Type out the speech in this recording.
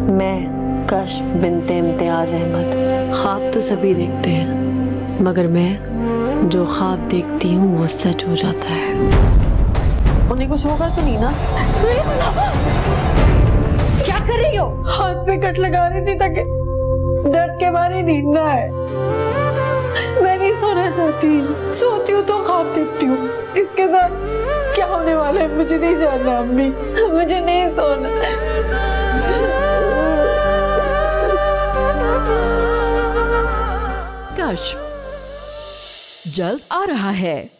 मैं कश्फ बिन्ते इम्तियाज अहमद, ख्वाब तो सभी देखते हैं, मगर मैं जो ख्वाब देखती हूँ वो सच हो जाता है। उन्हें कुछ होगा तो नहीं ना? क्या कर रही हो? हाथ पे कट लगा रही थी ताकि दर्द के बारे नींद ना आए। मैं नहीं सोना चाहती, सोती हूँ तो ख्वाब देखती हूँ। इसके साथ क्या होने वाला है मुझे नहीं जानना अम्मी, मुझे नहीं सोना। कश्फ जल्द आ रहा है।